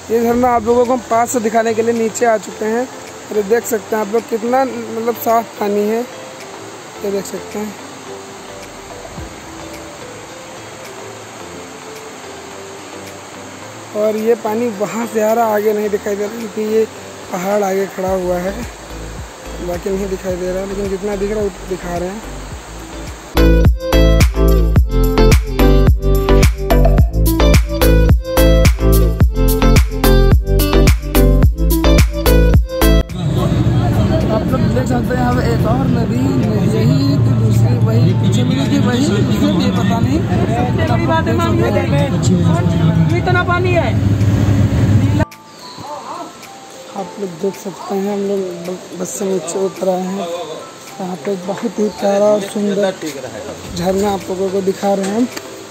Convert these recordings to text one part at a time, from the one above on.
ये झरना आप लोगों को हम पास से दिखाने के लिए नीचे आ चुके हैं और देख सकते हैं आप लोग कितना मतलब साफ पानी है, ये देख सकते हैं। और ये पानी वहाँ से आ रहा, आगे नहीं दिखाई दे रहा क्योंकि ये पहाड़ आगे खड़ा हुआ है, बाकी नहीं दिखाई दे रहा, लेकिन जितना दिख रहा है उतना दिखा रहे हैं। देख सकते हैं अब एक और नदी, यही तो दूसरी वही पीछे मिली थी, वही उसमें भी पता नहीं इतना पानी है। आप लोग देख सकते हैं हम लोग बस से नीचे उतर आए हैं, यहाँ पे बहुत ही प्यारा और सुंदर झरना आप लोगों को दिखा रहे हैं हम।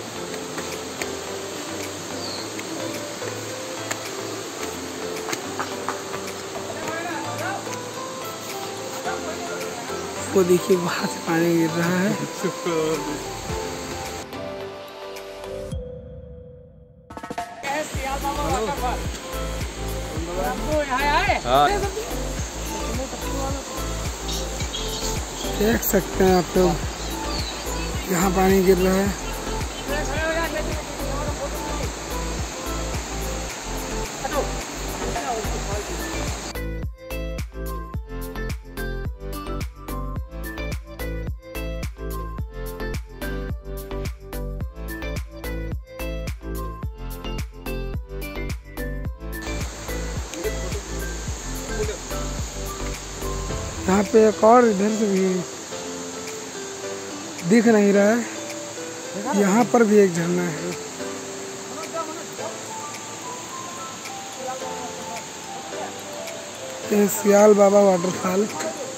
वो देखिए वहाँ से पानी गिर रहा है। देख सकते हैं आप लोग यहाँ पानी गिर रहा है। यहाँ पे एक और इधर से भी दिख नहीं रहा है, यहाँ पर भी एक झरना है। ये सियाल बाबा वाटरफॉल।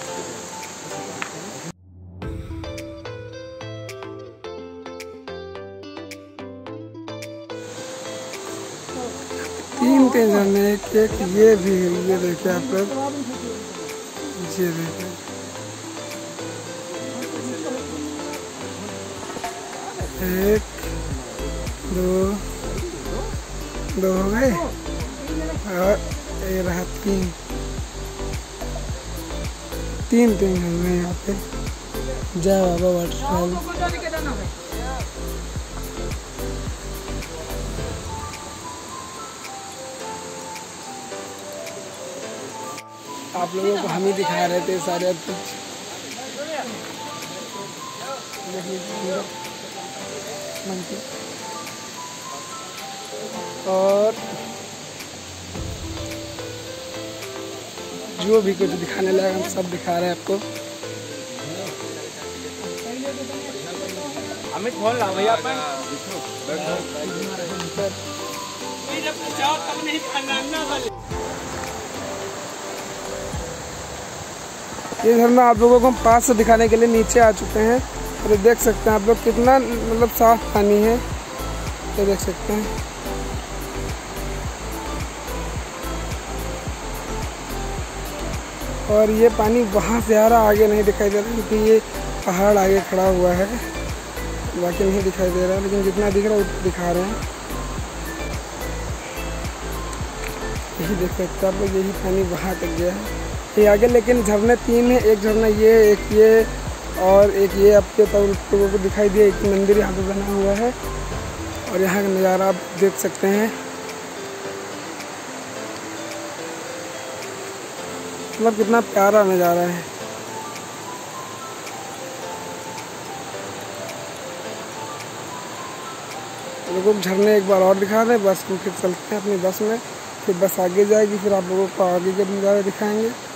तीन झरने, एक ये भी है, ये देखिए आप लोग, ये देखिए एक दो हो गए और ये रहा तीन झरने यहाँ पे। जय बाबा वाटरफॉल। आप लोगों को हम ही दिखा रहे थे सारे कुछ। और जो भी कुछ दिखाने लगा हम सब दिखा रहे हैं आपको। अमित बोल रहा भैया अपन ये झरना आप लोगों को हम पास से दिखाने के लिए नीचे आ चुके हैं और देख सकते हैं आप लोग कितना मतलब साफ पानी है, ये देख सकते हैं। और ये पानी वहाँ से आ रहा, आगे नहीं दिखाई दे रहा क्योंकि ये पहाड़ आगे खड़ा हुआ है, बाकी नहीं दिखाई दे रहा, लेकिन जितना दिख रहा है उतना दिखा रहे हैं। यही देख सकते हैं आप लोग, यही पानी वहाँ तक गया है ये आगे, लेकिन झरने तीन है, एक झरना ये, एक ये और एक ये आपके लोगों को दिखाई दिया। एक मंदिर यहाँ पे बना हुआ है और यहाँ का नज़ारा आप देख सकते हैं, मतलब कितना प्यारा नज़ारा है। लोगों को झरने एक बार और दिखा दें, बस को फिर चलते हैं अपनी बस में, फिर बस आगे जाएगी, फिर आप लोगों को आगे के नज़ारे दिखाएंगे।